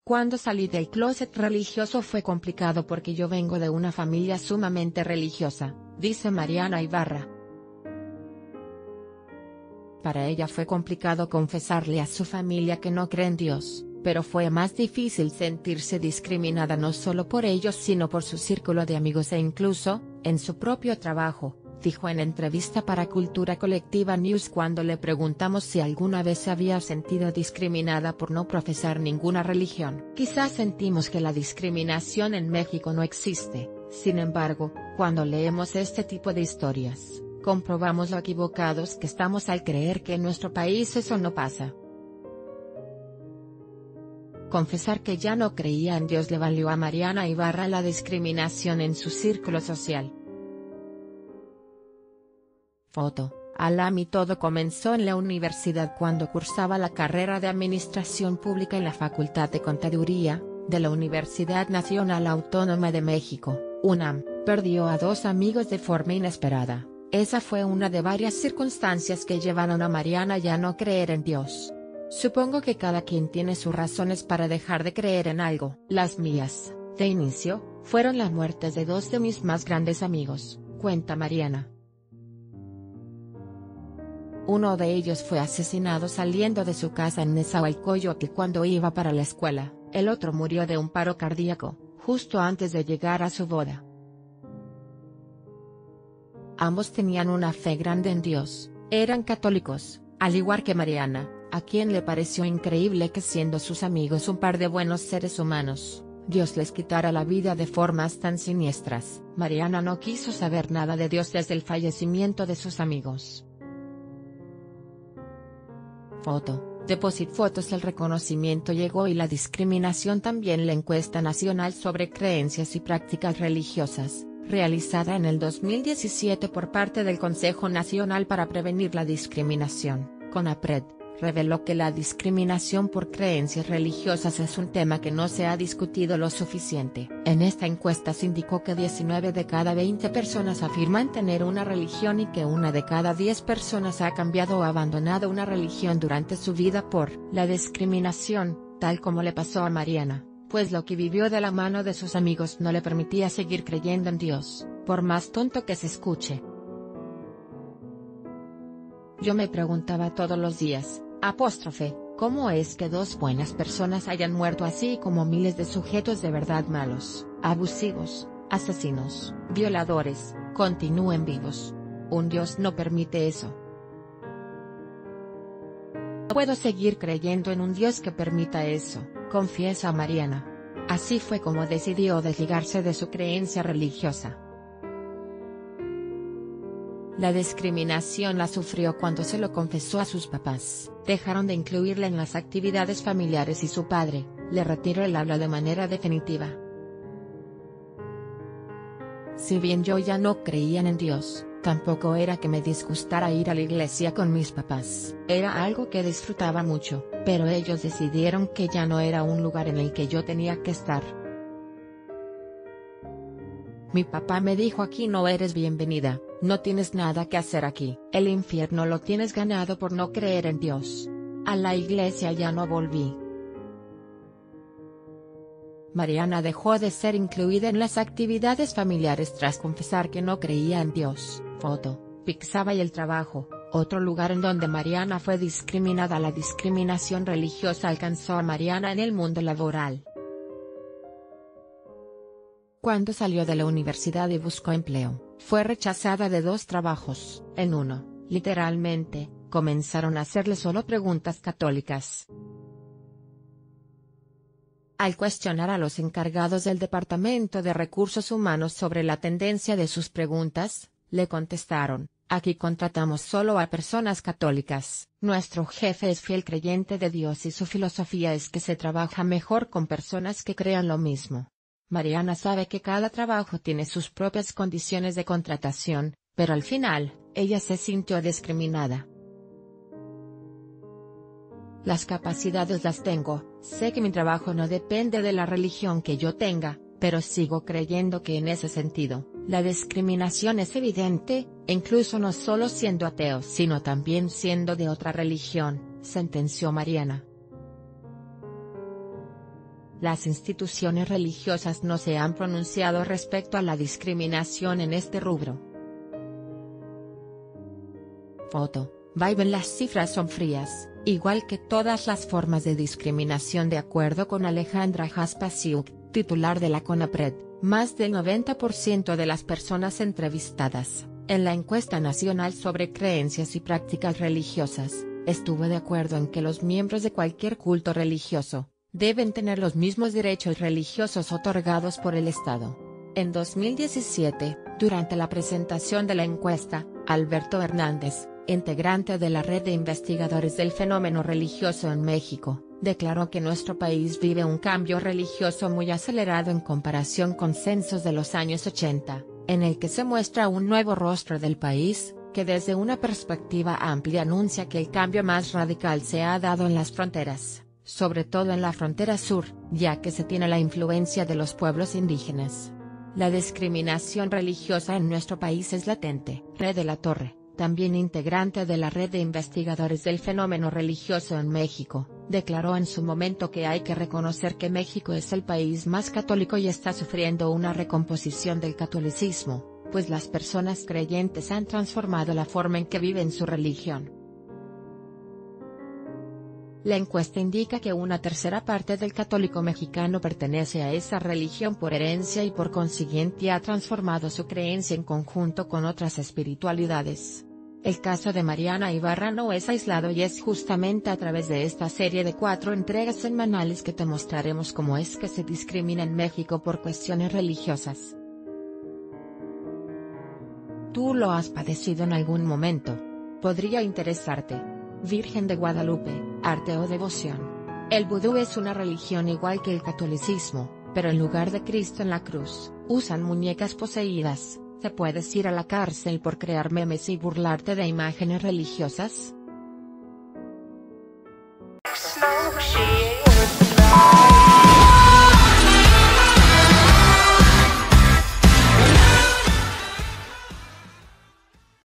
Cuando salí del closet religioso fue complicado porque yo vengo de una familia sumamente religiosa, dice Mariana Ibarra. Para ella fue complicado confesarle a su familia que no cree en Dios, pero fue más difícil sentirse discriminada no solo por ellos sino por su círculo de amigos e incluso, en su propio trabajo, dijo en entrevista para Cultura Colectiva News cuando le preguntamos si alguna vez se había sentido discriminada por no profesar ninguna religión. Quizás sentimos que la discriminación en México no existe, sin embargo, cuando leemos este tipo de historias, comprobamos lo equivocados que estamos al creer que en nuestro país eso no pasa. Confesar que ya no creía en Dios le valió a Mariana Ibarra la discriminación en su círculo social. Foto: Alami. Todo comenzó en la universidad cuando cursaba la carrera de Administración Pública en la Facultad de Contaduría, de la Universidad Nacional Autónoma de México, UNAM. Perdió a dos amigos de forma inesperada. Esa fue una de varias circunstancias que llevaron a Mariana ya no creer en Dios. Supongo que cada quien tiene sus razones para dejar de creer en algo. Las mías, de inicio, fueron las muertes de dos de mis más grandes amigos, cuenta Mariana. Uno de ellos fue asesinado saliendo de su casa en Nezahualcóyotl cuando iba para la escuela, el otro murió de un paro cardíaco, justo antes de llegar a su boda. Ambos tenían una fe grande en Dios, eran católicos, al igual que Mariana, a quien le pareció increíble que siendo sus amigos un par de buenos seres humanos, Dios les quitara la vida de formas tan siniestras. Mariana no quiso saber nada de Dios desde el fallecimiento de sus amigos. Foto: Deposit Fotos. El reconocimiento llegó y la discriminación también. La encuesta nacional sobre creencias y prácticas religiosas, realizada en el 2017 por parte del Consejo Nacional para Prevenir la Discriminación, CONAPRED, reveló que la discriminación por creencias religiosas es un tema que no se ha discutido lo suficiente. En esta encuesta se indicó que 19 de cada 20 personas afirman tener una religión y que 1 de cada 10 personas ha cambiado o abandonado una religión durante su vida por la discriminación, tal como le pasó a Mariana, pues lo que vivió de la mano de sus amigos no le permitía seguir creyendo en Dios, por más tonto que se escuche. Yo me preguntaba todos los días, ¿cómo es que dos buenas personas hayan muerto así como miles de sujetos de verdad malos, abusivos, asesinos, violadores, continúen vivos? Un Dios no permite eso. No puedo seguir creyendo en un Dios que permita eso, confiesa Mariana. Así fue como decidió desligarse de su creencia religiosa. La discriminación la sufrió cuando se lo confesó a sus papás. Dejaron de incluirla en las actividades familiares y su padre le retiró el habla de manera definitiva. Si bien yo ya no creía en Dios, tampoco era que me disgustara ir a la iglesia con mis papás. Era algo que disfrutaba mucho, pero ellos decidieron que ya no era un lugar en el que yo tenía que estar. Mi papá me dijo: aquí no eres bienvenida, no tienes nada que hacer aquí. El infierno lo tienes ganado por no creer en Dios. A la iglesia ya no volví. Mariana dejó de ser incluida en las actividades familiares tras confesar que no creía en Dios. Foto: Pixaba y el trabajo, otro lugar en donde Mariana fue discriminada. La discriminación religiosa alcanzó a Mariana en el mundo laboral. Cuando salió de la universidad y buscó empleo, fue rechazada de 2 trabajos. En uno, literalmente, comenzaron a hacerle solo preguntas católicas. Al cuestionar a los encargados del Departamento de Recursos Humanos sobre la tendencia de sus preguntas, le contestaron: aquí contratamos solo a personas católicas. Nuestro jefe es fiel creyente de Dios y su filosofía es que se trabaja mejor con personas que crean lo mismo. Mariana sabe que cada trabajo tiene sus propias condiciones de contratación, pero al final, ella se sintió discriminada. Las capacidades las tengo, sé que mi trabajo no depende de la religión que yo tenga, pero sigo creyendo que en ese sentido, la discriminación es evidente, incluso no solo siendo ateo sino también siendo de otra religión, sentenció Mariana. las instituciones religiosas no se han pronunciado respecto a la discriminación en este rubro. Foto. Biden. Las cifras son frías, igual que todas las formas de discriminación. De acuerdo con Alejandra Jaspasiuk, titular de la CONAPRED, más del 90% de las personas entrevistadas, en la encuesta nacional sobre creencias y prácticas religiosas, estuvo de acuerdo en que los miembros de cualquier culto religioso, deben tener los mismos derechos religiosos otorgados por el Estado. En 2017, durante la presentación de la encuesta, Alberto Hernández, integrante de la Red de Investigadores del Fenómeno Religioso en México, declaró que nuestro país vive un cambio religioso muy acelerado en comparación con censos de los años 80, en el que se muestra un nuevo rostro del país, que desde una perspectiva amplia anuncia que el cambio más radical se ha dado en las fronteras, sobre todo en la frontera sur, ya que se tiene la influencia de los pueblos indígenas. La discriminación religiosa en nuestro país es latente. Red de la Torre, también integrante de la Red de Investigadores del Fenómeno Religioso en México, declaró en su momento que hay que reconocer que México es el país más católico y está sufriendo una recomposición del catolicismo, pues las personas creyentes han transformado la forma en que viven su religión. La encuesta indica que una tercera parte del católico mexicano pertenece a esa religión por herencia y por consiguiente ha transformado su creencia en conjunto con otras espiritualidades. El caso de Mariana Ibarra no es aislado y es justamente a través de esta serie de 4 entregas semanales que te mostraremos cómo es que se discrimina en México por cuestiones religiosas. ¿Tú lo has padecido en algún momento? Podría interesarte. Virgen de Guadalupe, arte o devoción. El vudú es una religión igual que el catolicismo, pero en lugar de Cristo en la cruz, usan muñecas poseídas. ¿Te puedes ir a la cárcel por crear memes y burlarte de imágenes religiosas?